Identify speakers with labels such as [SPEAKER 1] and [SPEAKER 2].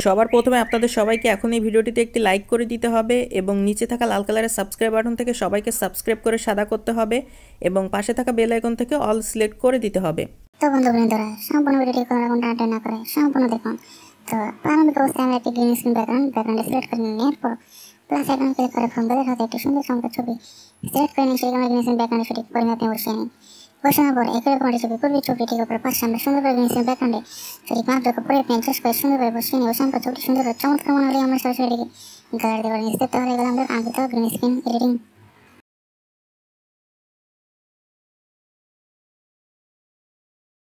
[SPEAKER 1] সবার প্রথমে আপনাদের সবাইকে এখন এই ভিডিওটিতে একটি লাইক করে দিতে হবে এবং নিচে থাকা লাল কালারের সাবস্ক্রাইব বাটন থেকে সবাইকে সাবস্ক্রাইব করে সাদা করতে হবে এবং পাশে থাকা বেল আইকন থেকে অল সিলেক্ট করে দিতে হবে।
[SPEAKER 2] তো বন্ধুবৃন্দরা, সম্পূর্ণ ভিডিওটি কোনো রকম টানাটানি না করে সম্পূর্ণ দেখুন। তো প্রারম্ভিক অবস্থায় আমরা একটি গ্রিন স্ক্রিন ব্যাকগ্রাউন্ডে সিলেক্ট করে নেওয়ার পর প্লাস আইকনে ক্লিক করে ফোন দেখা একটি সুন্দর চমৎকার ছবি সিলেক্ট করে নিয়ে সেটি আমরা গ্রিন স্ক্রিন ব্যাকগ্রাউন্ডে সঠিক পরিমাণে আপনি বসিয়ে নিন। বসানোর পর একই রকম একটি ছবি পূর্বের ছবিটির উপর পাশে আমরা সুন্দর করে গ্রিন স্ক্রিন ব্যাকগ্রাউন্ডে সঠিক মাপযোগ্য পরে আপনি অ্যাডজাস্ট করে সুন্দর করে বসিয়ে নিই। বসানোর পর ছবিটি সুন্দর করে চমৎকার মনে হলে আমরা সরাসরি গ্যালারি দেওয়ার নিচ দেখতে হয়ে গেলে আমরা আগে তো গ্রিন স্ক্রিন এডিটিং